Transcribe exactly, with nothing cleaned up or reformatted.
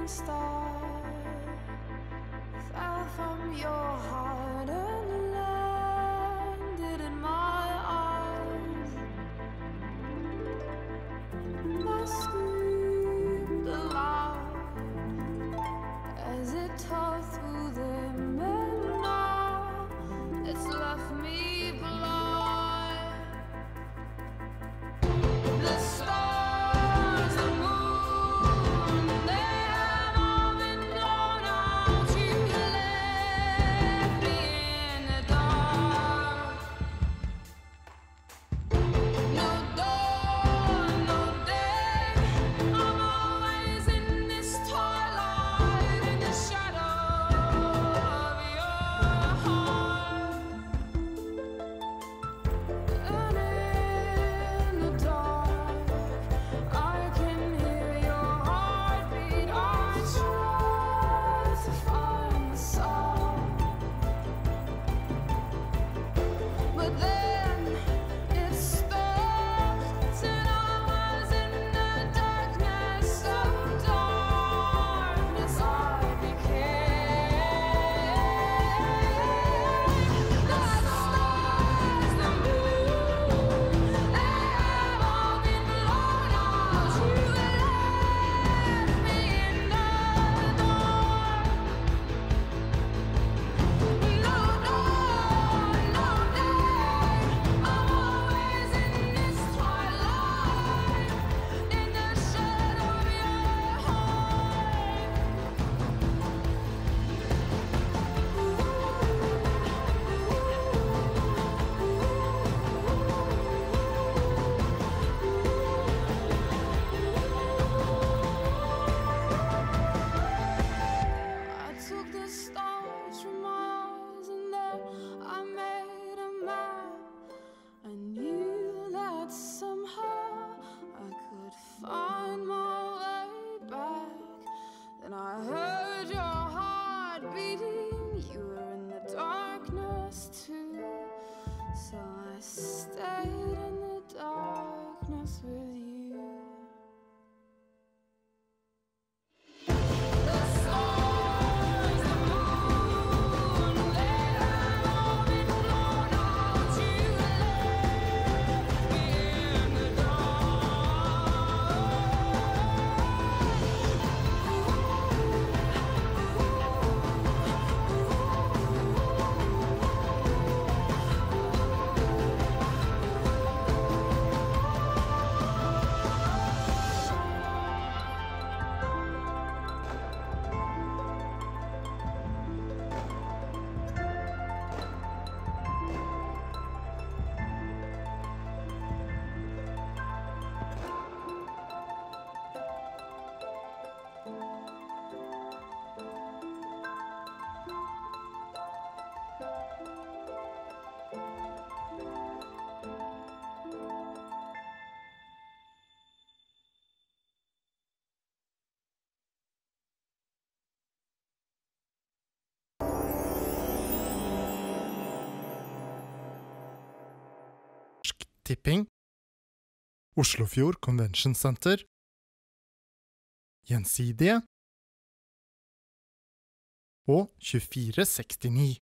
star fell from your heart and landed in my arms. I screamed aloud as it tore through them, and now it's left me blind. The stars, the moon, they have all been blown out. You left me in the dark. No dawn, no day, I'm always in this twilight, in the shadow of your heart. And in the dark, I can hear your heartbeat. I try to find the sound, but then it stopped, and I was in the darkness. So darkness I became. The stars, the moon, they have all been blown out. You left me in the dark. No dawn, no day, I'm always in this twilight, in the shadow of your heart. I took the stars from my eyes, and then I made a map. I knew that somehow I could find my way back. Then I heard your heart beating. You were in the darkness too, so I stayed in the darkness with you. The stars, the moon, they have all been blown out. You left me in the Tipping, Oslofjord Convention Center, Gjensidige og tjuefire sekstini.